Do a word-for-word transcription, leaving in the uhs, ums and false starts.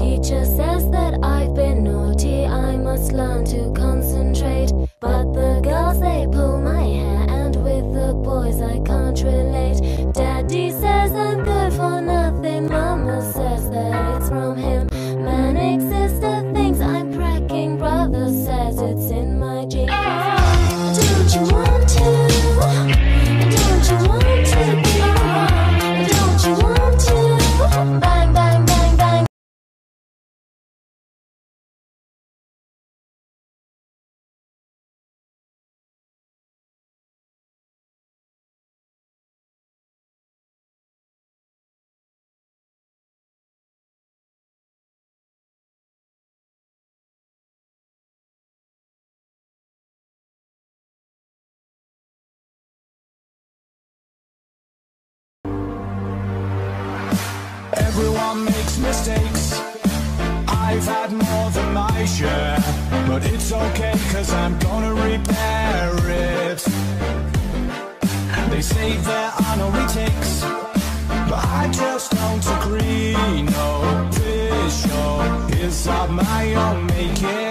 He just says that I've been naughty, I must learn to concentrate. But the girls, they pull my hair, and with the boys I can't relate. Daddy says I'm good for nothing, Mama says that it's from him. Manic sister thinks I'm cracking, brother says it's in my genes. Don't you want to? Don't you want to be wrong? Don't you want to? Bang, bang, bang, bang. Everyone makes mistakes, I've had more than my share. But it's okay, cause I'm gonna repair it. They say there are no retakes, but I just don't agree. No, this show is of my own making.